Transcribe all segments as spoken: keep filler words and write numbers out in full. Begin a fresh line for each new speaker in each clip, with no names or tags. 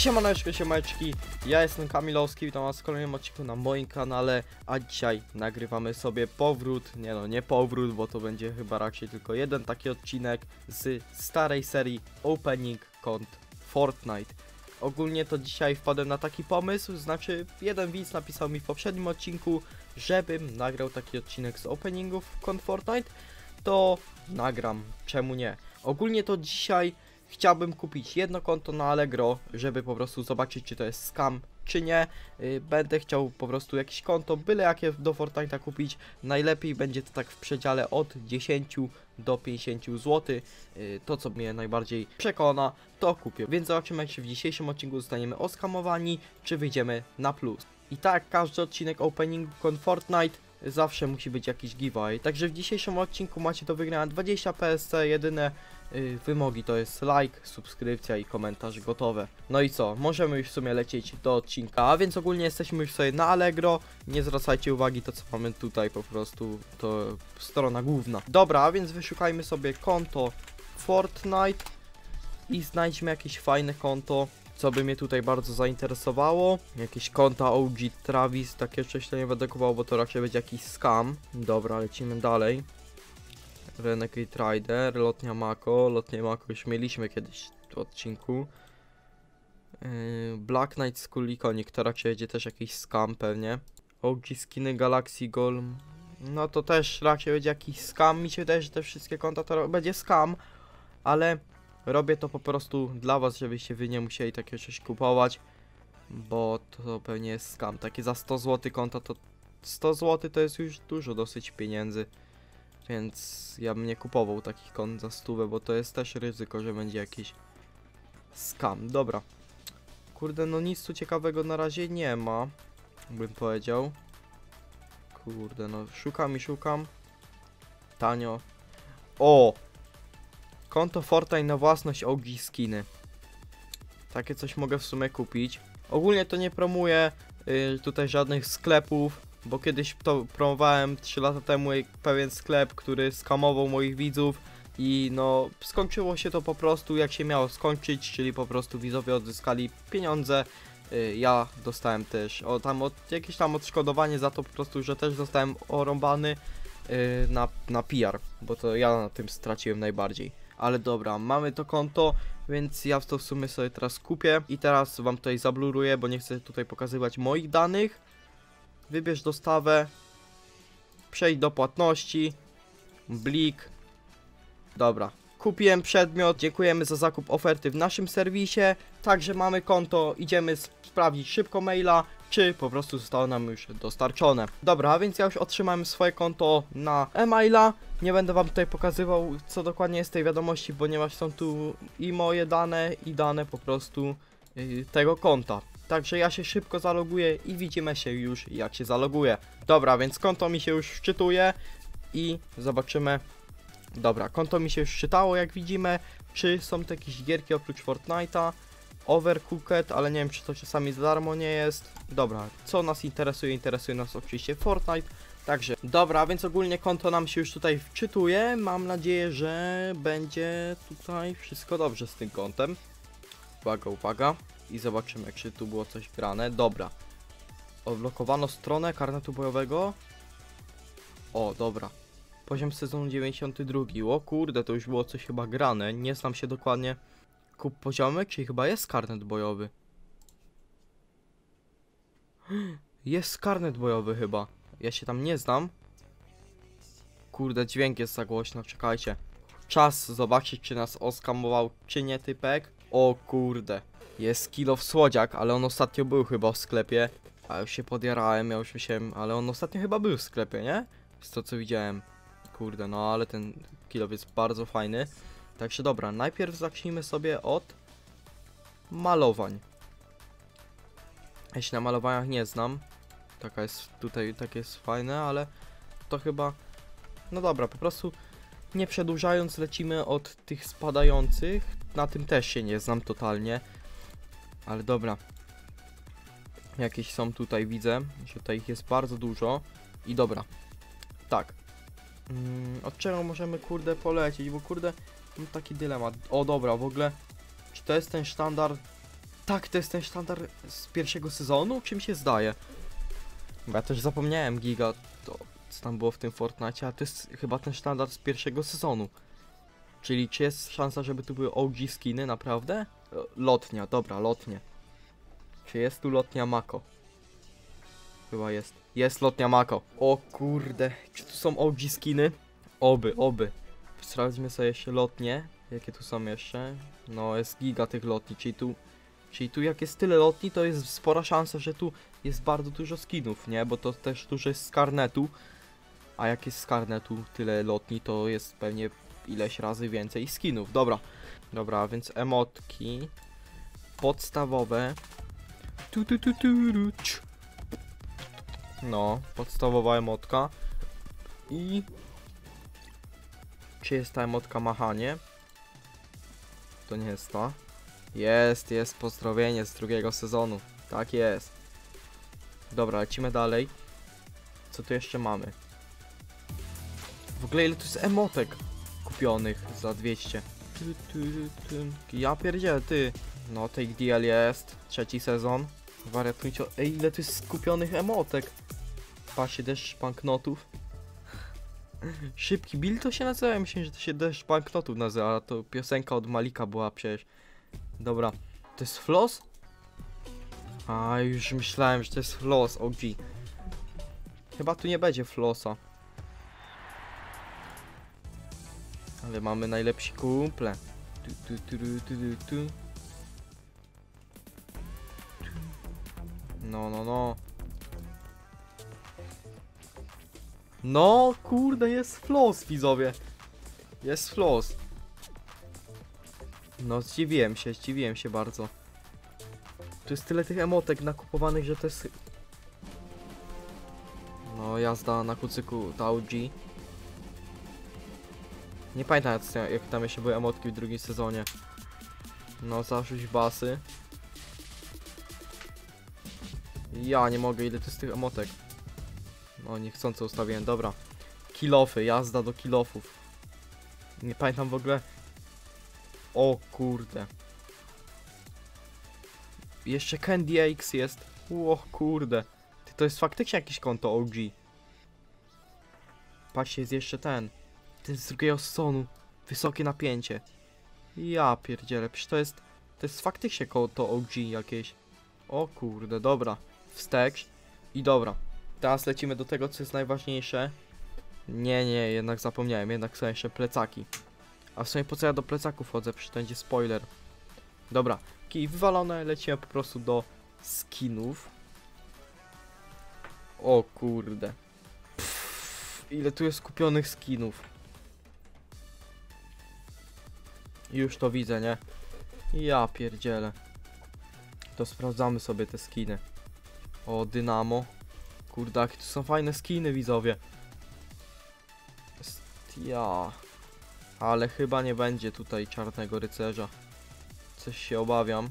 Siemaneczko, siemeczki, ja jestem Kamilowski, witam was w kolejnym odcinku na moim kanale, a dzisiaj nagrywamy sobie powrót, nie no, nie powrót, bo to będzie chyba raczej tylko jeden taki odcinek z starej serii Opening kont Fortnite. Ogólnie to dzisiaj wpadłem na taki pomysł, znaczy jeden widz napisał mi w poprzednim odcinku, żebym nagrał taki odcinek z openingów kont Fortnite, to nagram, czemu nie. Ogólnie to dzisiaj chciałbym kupić jedno konto na Allegro, żeby po prostu zobaczyć, czy to jest scam, czy nie. Yy, będę chciał po prostu jakieś konto, byle jakie do Fortnite'a kupić. Najlepiej będzie to tak w przedziale od dziesięciu do pięćdziesięciu złotych. Yy, to, co mnie najbardziej przekona, to kupię. Więc zobaczymy, jak się w dzisiejszym odcinku zostaniemy oskamowani, czy wyjdziemy na plus. I tak, każdy odcinek openingu kont Fortnite zawsze musi być jakiś giveaway. Także w dzisiejszym odcinku macie do wygrania dwadzieścia P S C, jedyne yy, wymogi to jest like, subskrypcja i komentarz gotowe. No i co, możemy już w sumie lecieć do odcinka, a więc ogólnie jesteśmy już sobie na Allegro. Nie zwracajcie uwagi, to co mamy tutaj po prostu to strona główna. Dobra, a więc wyszukajmy sobie konto Fortnite i znajdźmy jakieś fajne konto, co by mnie tutaj bardzo zainteresowało. Jakieś konta O G Travis, takie coś to nie będę kupował, bo to raczej będzie jakiś scam. Dobra, lecimy dalej. Renegade Rider, Lotnia Mako, Lotnia Mako już mieliśmy kiedyś w odcinku. Yy, Black Knight Skull Iconic, to raczej będzie też jakiś scam pewnie. O G Skiny Galaxy Golem, no to też raczej będzie jakiś scam. Mi się wydaje, że te wszystkie konta to będzie scam, ale robię to po prostu dla was, żebyście wy nie musieli takie coś kupować, bo to pewnie jest scam. Takie za sto złotych konta to sto złotych to jest już dużo dosyć pieniędzy, więc ja bym nie kupował takich kont za stówę, bo to jest też ryzyko, że będzie jakiś scam. Dobra, kurde, no nic tu ciekawego na razie nie ma, bym powiedział. Kurde, no szukam i szukam. Tanio. O! Konto Fortnite na własność O G Skiny. Takie coś mogę w sumie kupić. Ogólnie to nie promuję yy, tutaj żadnych sklepów, bo kiedyś to promowałem trzy lata temu pewien sklep, który skamował moich widzów i no skończyło się to po prostu jak się miało skończyć, czyli po prostu widzowie odzyskali pieniądze. Yy, ja dostałem też o, tam od, jakieś tam odszkodowanie za to po prostu, że też zostałem orąbany yy, na, na P R, bo to ja na tym straciłem najbardziej. Ale dobra, mamy to konto, więc ja to w sumie sobie teraz kupię i teraz wam tutaj zabluruję, bo nie chcę tutaj pokazywać moich danych. Wybierz dostawę, przejdź do płatności, blik. Dobra, kupiłem przedmiot, dziękujemy za zakup oferty w naszym serwisie. Także mamy konto, idziemy sprawdzić szybko maila, czy po prostu zostało nam już dostarczone. Dobra, a więc ja już otrzymałem swoje konto na e-maila. Nie będę wam tutaj pokazywał, co dokładnie jest w tej wiadomości, ponieważ są tu i moje dane, i dane po prostu yy, tego konta. Także ja się szybko zaloguję i widzimy się już, jak się zaloguję. Dobra, więc konto mi się już wczytuje i zobaczymy. Dobra, konto mi się już wczytało, jak widzimy. Czy są tu jakieś gierki oprócz Fortnite'a? Overcooked, ale nie wiem, czy to czasami za darmo nie jest. Dobra, co nas interesuje? Interesuje nas oczywiście Fortnite. Także, dobra, więc ogólnie konto nam się już tutaj wczytuje. Mam nadzieję, że będzie tutaj wszystko dobrze z tym kontem. Uwaga, uwaga. I zobaczymy, jak się tu było coś grane. Dobra. Odblokowano stronę karnetu bojowego. O, dobra. Poziom sezonu dziewięćdziesiąty drugi. O kurde, to już było coś chyba grane. Nie znam się dokładnie. Kup poziomek, czyli chyba jest karnet bojowy. Jest karnet bojowy chyba. Ja się tam nie znam. Kurde, dźwięk jest za głośno, czekajcie. Czas zobaczyć, czy nas oskamował, czy nie typek. O kurde. Jest kill of słodziak, ale on ostatnio był chyba w sklepie. A już się podjarałem, ja już myślałem, ale on ostatnio chyba był w sklepie, nie? Z to co widziałem. Kurde, no ale ten kill of jest bardzo fajny. Także dobra, najpierw zacznijmy sobie od malowań. Ja się na malowaniach nie znam. Taka jest tutaj, takie jest fajne, ale to chyba... No dobra, po prostu nie przedłużając lecimy od tych spadających. Na tym też się nie znam totalnie. Ale dobra. Jakieś są tutaj, widzę, że tutaj ich jest bardzo dużo. I dobra. Tak. Hmm, od czego możemy kurde polecieć, bo kurde... Mam taki dylemat. O dobra, w ogóle, czy to jest ten sztandar tak, to jest ten sztandar z pierwszego sezonu? Czym się zdaje? Bo ja też zapomniałem, Giga, to co tam było w tym Fortnite, a to jest chyba ten sztandar z pierwszego sezonu. Czyli czy jest szansa, żeby tu były O G skiny, naprawdę? Lotnia, dobra, lotnie. Czy jest tu lotnia Mako? Chyba jest. Jest lotnia Mako. O kurde, czy tu są O G skiny? Oby, oby. Sprawdźmy sobie jeszcze lotnie. Jakie tu są jeszcze? No, jest giga tych lotni, czyli tu... Czyli tu jak jest tyle lotni, to jest spora szansa, że tu jest bardzo dużo skinów, nie? Bo to też dużo jest z karnetu. A jak jest z karnetu tyle lotni, to jest pewnie ileś razy więcej skinów. Dobra. Dobra, więc emotki podstawowe. Tu, tu, tu, tu, tu, cz. No, podstawowa emotka. I... Czy jest ta emotka machanie? To nie jest ta. Jest, jest pozdrowienie z drugiego sezonu. Tak jest. Dobra, lecimy dalej. Co tu jeszcze mamy? W ogóle ile tu jest emotek kupionych za dwieście. Tu, tu, tu. Ja pierdzielę, ty. No, Take D L jest. Trzeci sezon. Wariatujcie. Ej, ile tu jest skupionych emotek. Patrzcie, deszcz banknotów. Szybki Bill to się nazywa? Ja myślę, że to się deszcz banknotów nazywa. To piosenka od Malika była przecież. Dobra. To jest floss? A, już myślałem, że to jest floss. O G. Chyba tu nie będzie flossa. Ale mamy najlepsi kumple. Tu, tu, tu, tu, tu, tu. No, no, no. No, kurde, jest floss, widzowie. Jest floss. No, zdziwiłem się, zdziwiłem się bardzo. Tu jest tyle tych emotek nakupowanych, że to jest... No, jazda na kucyku ta O G. Nie pamiętam, jak tam jeszcze były emotki w drugim sezonie. No, zarzuć basy. Ja nie mogę, ile to jest tych emotek. No, niechcąco ustawiłem, dobra. Kilofy, jazda do kilofów. Nie pamiętam w ogóle. O kurde. Jeszcze Candy X jest. O kurde. To jest faktycznie jakieś konto O G. Patrzcie, jest jeszcze ten. Ten z drugiego sezonu. Wysokie napięcie. Ja pierdzielę, przecież to jest... To jest faktycznie konto O G jakieś. O kurde, dobra. Wstecz. I dobra. Teraz lecimy do tego, co jest najważniejsze. Nie, nie, jednak zapomniałem. Jednak są jeszcze plecaki. A w sumie po co ja do plecaków chodzę? Przecież to będzie spoiler. Dobra. Kij wywalone. Lecimy po prostu do skinów. O kurde. Pff, ile tu jest kupionych skinów. Już to widzę, nie? Ja pierdzielę. To sprawdzamy sobie te skiny. O, Dynamo. Kurde, jakie tu są fajne skiny, widzowie. Ja. Ale chyba nie będzie tutaj czarnego rycerza. Coś się obawiam.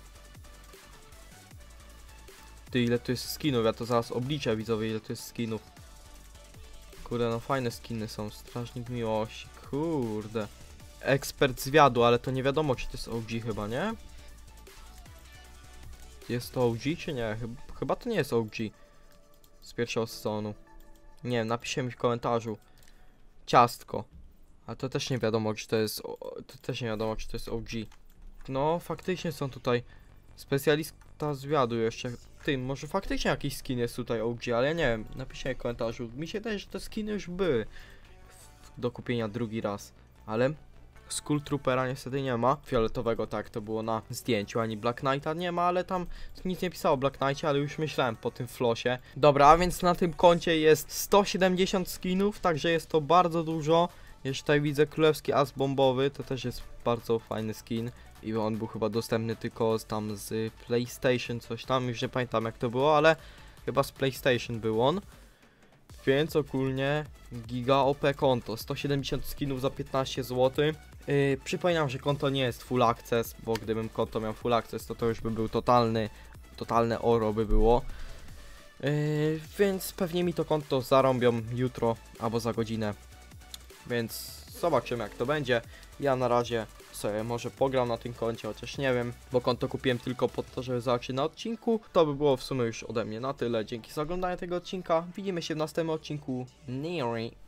Ty, ile tu jest skinów? Ja to zaraz obliczę, widzowie, ile tu jest skinów. Kurde, no fajne skiny są. Strażnik miłości. Kurde. Ekspert zwiadu, ale to nie wiadomo, czy to jest O G chyba, nie? Jest to O G, czy nie? Chyba, chyba to nie jest O G. Z pierwszego sezonu. Nie wiem, napiszcie mi w komentarzu. Ciastko. A to też nie wiadomo, czy to jest... To też nie wiadomo, czy to jest O G. No, faktycznie są tutaj... Specjalista zwiadu jeszcze. Ty, może faktycznie jakiś skin jest tutaj O G, ale ja nie wiem. Napiszcie w komentarzu. Mi się wydaje, że te skiny już były do kupienia drugi raz. Ale... Skull Troopera niestety nie ma. Fioletowego, tak, to było na zdjęciu. Ani Black Knighta nie ma, ale tam nic nie pisało o Black Knightie, ale już myślałem po tym flosie. Dobra, a więc na tym koncie jest sto siedemdziesiąt skinów, także jest to bardzo dużo. Jeszcze tutaj widzę królewski as bombowy, to też jest bardzo fajny skin. I on był chyba dostępny tylko tam z PlayStation, coś tam, już nie pamiętam jak to było, ale chyba z PlayStation był on. Więc ogólnie giga O P konto, sto siedemdziesiąt skinów za piętnaście złotych. Yy, przypominam, że konto nie jest full access, bo gdybym konto miał full access, to to już by był totalny, totalne oro by było. Yy, więc pewnie mi to konto zarąbią jutro albo za godzinę. Więc zobaczymy jak to będzie. Ja na razie sobie może pogram na tym koncie, chociaż nie wiem, bo konto kupiłem tylko po to, żeby zobaczyć na odcinku. To by było w sumie już ode mnie na tyle. Dzięki za oglądanie tego odcinka. Widzimy się w następnym odcinku. Niri.